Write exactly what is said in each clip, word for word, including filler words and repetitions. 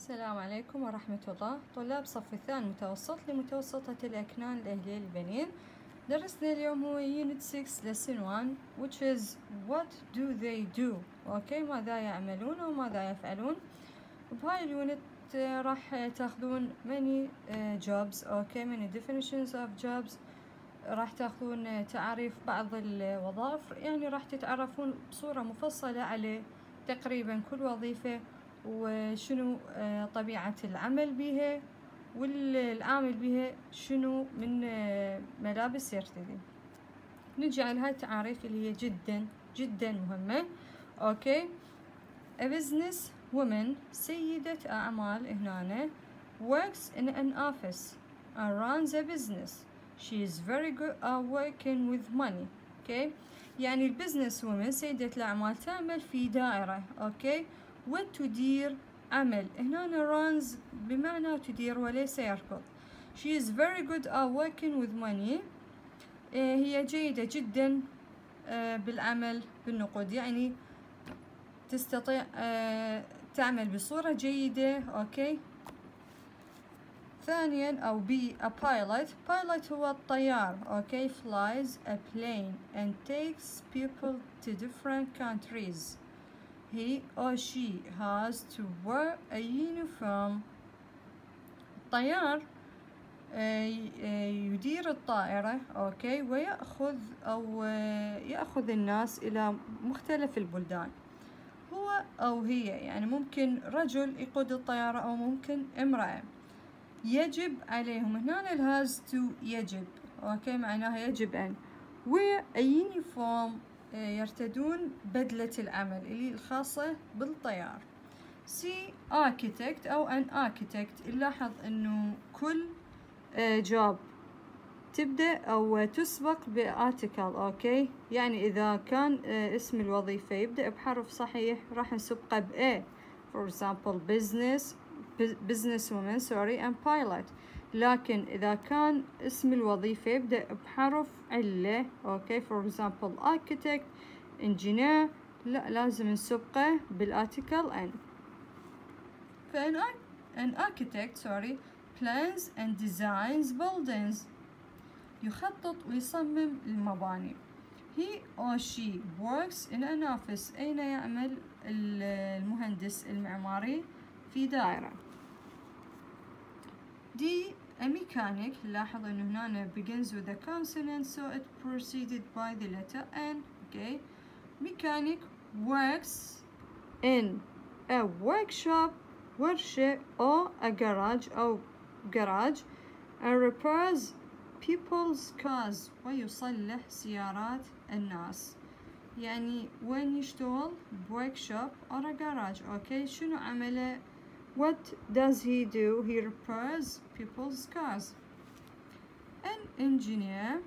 السلام عليكم ورحمة الله. طلاب صف الثاني متوسط لمتوسطة الأكنان الأهلية للبنين. درسنا اليوم هو Unit six Lesson one which is What do they do؟ أوكي، ماذا يعملون أو ماذا يفعلون. بهاي اليونت راح تاخذون many jobs. أوكي، many definitions of jobs. راح تاخذون تعريف بعض الوظائف، يعني راح تتعرفون بصورة مفصلة على تقريبا كل وظيفة وشنو طبيعة العمل بها والعامل بها شنو من ملابس يرتدي. نجي على هاي التعاريف اللي هي جدا جدا مهمة. اوكي، a business woman سيدة أعمال هنا works in an office and runs a business. She is very good at working with money. اوكي، يعني البزنس وومن سيدة الأعمال تعمل في دائرة. اوكي، وتدير عمل. هنا runs بمعنى تدير وليس يركض. She is very good at working with money. هي جيدة جدا بالعمل بالنقود، يعني تستطيع تعمل بصورة جيدة. اوكي، ثانيا أو B a pilot. pilot هو الطيار. اوكي، flies a plane and takes people to different countries. He or she has to wear a uniform. الطيار يدير الطائرة. اوكي، ويأخذ أو يأخذ الناس إلى مختلف البلدان. هو أو هي، يعني ممكن رجل يقود الطيارة أو ممكن امرأة. يجب عليهم، هنا ال has to يجب. اوكي، معناها يجب أن. wear a uniform يرتدون بدلة العمل اللي الخاصة بالطيار. سي architect أو an architect. نلاحظ إنه كل جوب تبدأ أو تسبق بarticle. أوكي، يعني إذا كان اسم الوظيفة يبدأ بحرف صحيح راح نسبقه ب A. for example business business woman sorry and pilot. لكن إذا كان اسم الوظيفة يبدأ بحرف علة. أوكي، for example architect engineer، لا لازم نسبقه بالarticle N. فان an architect sorry plans and designs buildings. يخطط ويصمم المباني. he or she works in an office. أين يعمل المهندس المعماري؟ في دائرة. D a mechanic. لاحظ إنه هنا begins with a consonant so it proceeded by the letter N. okay. mechanic works in a workshop ورشة أو a garage أو garage and repairs people's cars ويصلح سيارات الناس. يعني وين يشتغل؟ workshop or a garage. أوكي، شنو عمله؟ what does he do? he repairs people's cars. an engineer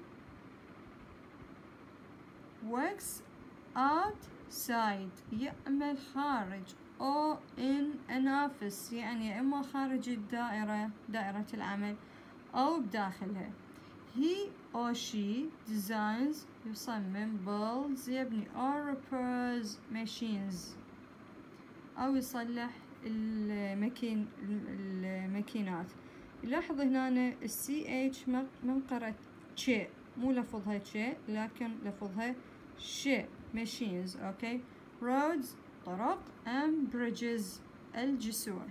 works outside يعمل خارج أو in an office، يعني إما خارج الدائرة دائرة العمل أو بداخلها. he or she designs يصمم builds يبني or repairs machines أو يصلح المكين الماكينات. لاحظ هنا ال ch منقرة ch، مو لفظها ch لكن لفظها ش. machines. okay. roads طرق and bridges الجسور.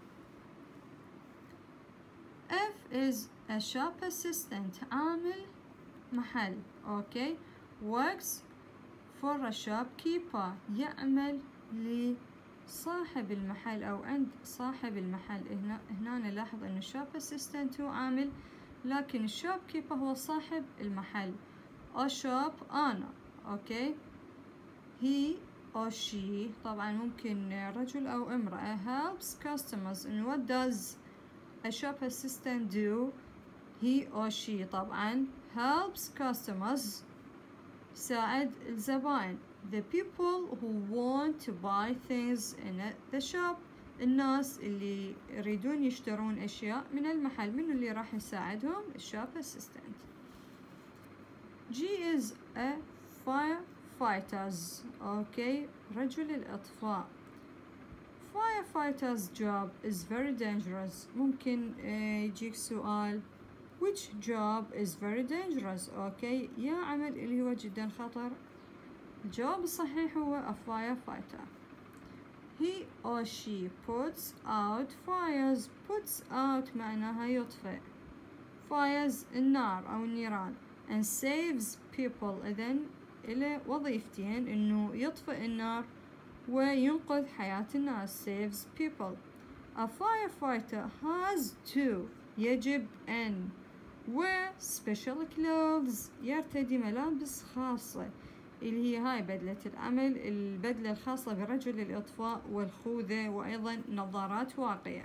F is a shop assistant عامل محل. okay. works for a shopkeeper يعمل لصاحب المحل أو عند صاحب المحل. هنا هنا نلاحظ إن shop assistant هو عامل لكن shopkeeper هو صاحب المحل. a shop owner. okay. he or she طبعا ممكن رجل أو امرأة helps customers. and what does a shop assistant do? he or she طبعا helps customers يساعد الزبائن. the people who want to buy things in the shop الناس اللي يريدون يشترون أشياء من المحل. من اللي راح يساعدهم؟ shop assistant. G is a firefighters. okay. رجل الإطفاء. firefighter's job is very dangerous. ممكن يجيك سؤال which job is very dangerous. أوكي يا عمل اللي هو جدا خطر. الجواب الصحيح هو a firefighter. He or she puts out fires. puts out معناها يطفئ. fires النار أو النيران. and saves people. إذن إلى وظيفتين إنه يطفئ النار وينقذ حياة الناس. saves people. a firefighter has to يجب أن wear special clothes يرتدي ملابس خاصة اللي هي هاي بدلة العمل، البدلة الخاصة برجل الإطفاء والخوذة وأيضا نظارات واقية.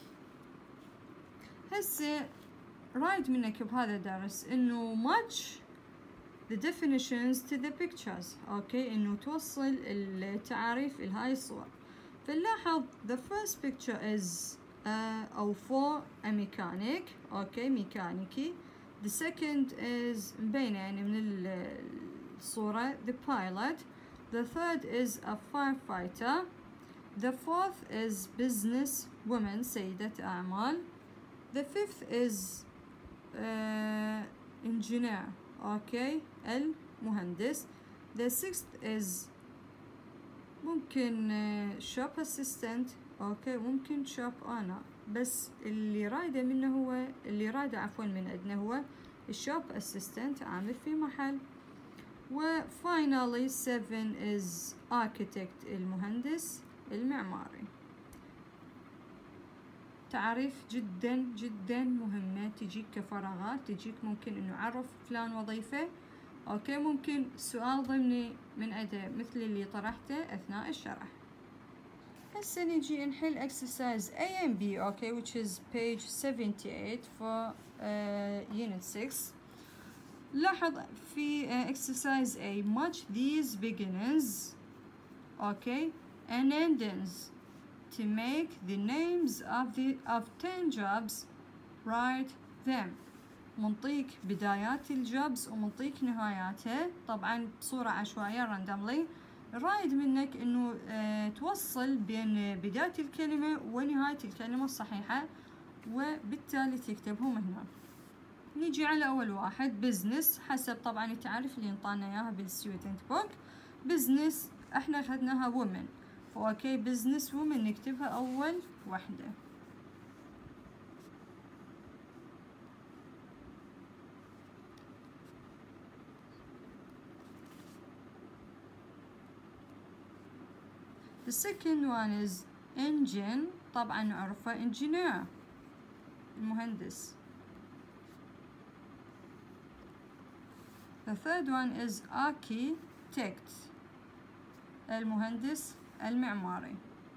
هسه رايد منك بهذا الدرس إنه match the definitions to the pictures. أوكي إنه توصل التعاريف لهاي الصور. فنلاحظ the first picture is uh, أو for a mechanic. أوكي ميكانيكي. the second is مبينة يعني من الصورة the pilot. the third is a firefighter. the fourth is business woman سيدة أعمال. the fifth is uh, engineer. أوكي المهندس. the sixth is ممكن uh, shop assistant. أوكي ممكن shop owner. بس اللي رايده منه هو اللي رايده عفوا من عندنا هو الشوب assistant عامل في محل. و finally seven is architect المهندس المعماري. تعريف جدا جدا مهمة تجيك كفراغات، تجيك ممكن انه عرف فلان وظيفة. اوكي ممكن سؤال ضمني من عنده مثل اللي طرحته اثناء الشرح. هسه نجي نحل exercise A and B. okay, which is page seventy-eight for uh, unit six. لاحظ في uh, exercise A match these beginnings okay and endings to make the names of the of ten jobs. write them. منطيك بدايات الجوبز ومنطيك نهاياتها طبعا بصورة عشوائية randomly. رايد منك انه اه توصل بين بداية الكلمة ونهاية الكلمة الصحيحة وبالتالي تكتبهم هنا. نيجي على اول واحد بزنس حسب طبعا التعريف اللي انطانا اياها بالستودنت بوك. بزنس احنا اخذناها وومن. اوكي بزنس وومن نكتبها اول وحدة. The second one is engine. طبعا نعرفه engineer المهندس. The third one is architect المهندس المعماري.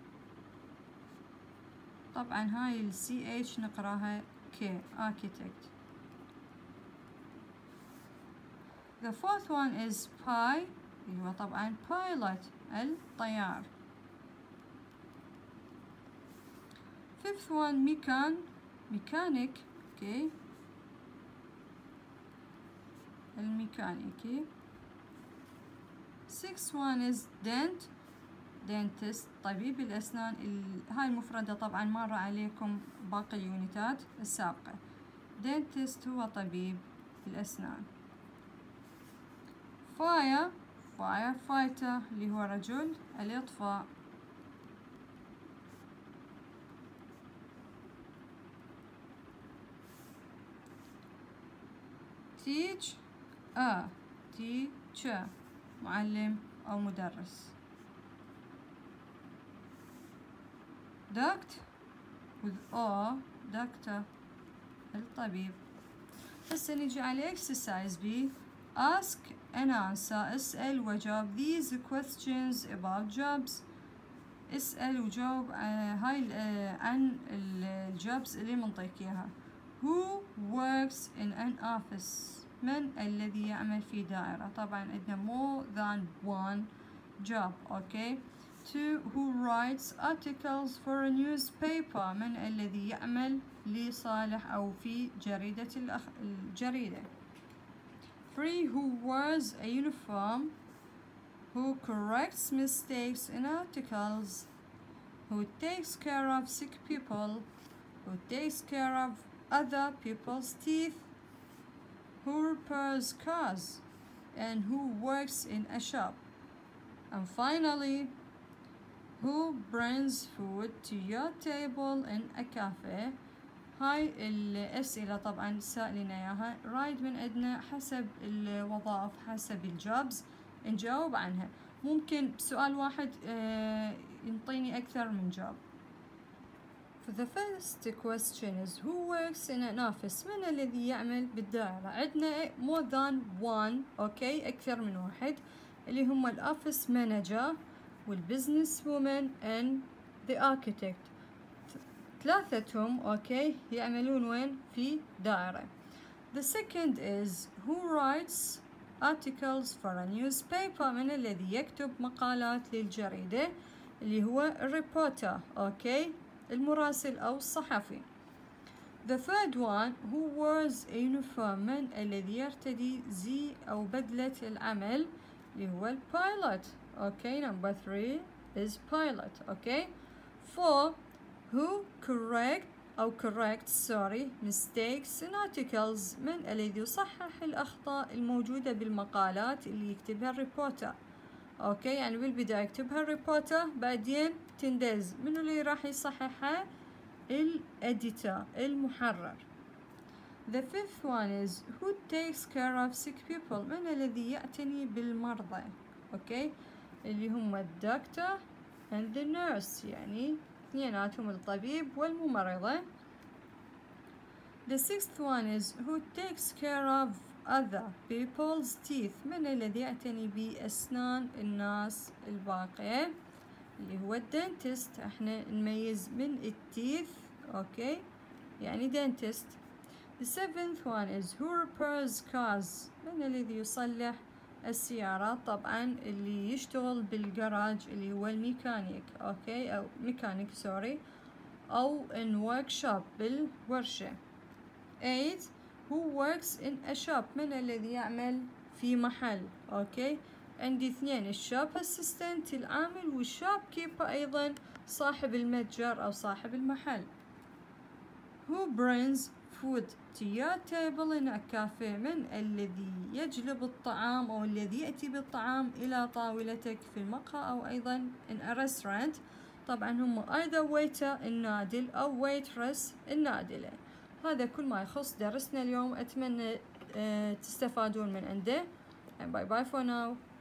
طبعا هاي ال سي اتش نقراها K architect. The fourth one is pi اللي هو طبعا pilot الطيار. Fifth one ميكان mechanic okay الميكانيكي. Sixth one is dent dentist طبيب الأسنان. هاي المفردة طبعا مر عليكم باقي اليونتات السابقة. dentist هو طبيب الأسنان. fire firefighter اللي هو رجل الإطفاء. teach a teacher معلم أو مدرس. doctor with O doctor الطبيب. هسه نجي على exercise B. ask and answer اسأل وجاوب these questions about jobs. اسأل وجاوب هاي عن الجوبز اللي منطيك إياها. who works in an office من الذي يعمل في دائرة. طبعا عندنا more than one job. okay two who writes articles for a newspaper من الذي يعمل لصالح أو في جريدة الأخ... الجريدة. three who wears a uniform. who corrects mistakes in articles. who takes care of sick people, who takes care of other people's teeth, who repairs cars, and who works in a shop. And finally, who brings food to your table in a cafe. هاي الأسئلة طبعا سائلنا إياها رايد من عندنا حسب الوظائف حسب الجوبز نجاوب عنها. ممكن بسؤال واحد ينطيني أكثر من جواب. For the first question is who works in an office. من الذي يعمل بالدائرة؟ عندنا more than one أوكي أكثر من واحد اللي هم الأوفيس مانجر والبزنس وومن and the architect. ثلاثتهم أوكي يعملون وين؟ في دائرة. The second is who writes articles for a newspaper. من الذي يكتب مقالات للجريدة اللي هو الريبورتر أوكي المراسل أو الصحفي. The third one who wears a uniform. من الذي يرتدي زي أو بدلة العمل اللي هو البايلوت أوكي. Number three is pilot أوكي. Four who correct أو correct sorry mistakes in articles. من الذي يصحح الأخطاء الموجودة بالمقالات اللي يكتبها الريبورتر أوكي. يعني بالبداية يكتبها الريبورتر بعدين تندز منو اللي راح يصححها؟ الإديتور المحرر. The fifth one is who takes care of sick people. من الذي يعتني بالمرضى أوكي اللي هم الدكتور and the nurse يعني اثنيناتهم الطبيب والممرضة. The sixth one is who takes care of other people's teeth. من الذي يعتني بأسنان الناس الباقية اللي هو الدنتست. احنا نميز من التيث اوكي يعني دنتست. The seventh one is who repairs cars. من الذي يصلح السيارات؟ طبعا اللي يشتغل بالجراج اللي هو الميكانيك اوكي او ميكانيك سوري او in workshop بالورشة. eight who works in a shop. من الذي يعمل في محل اوكي. عندي اثنين الشوب اسيستنت العامل والشوب كيبر ايضا صاحب المتجر او صاحب المحل. Who brings food to your table in a cafe. من الذي يجلب الطعام أو الذي يأتي بالطعام إلى طاولتك في المقهى أو أيضا in a restaurant. طبعا هم either waiter النادل أو waitress النادلة. هذا كل ما يخص درسنا اليوم. أتمنى تستفادون من عنده. and bye bye for now.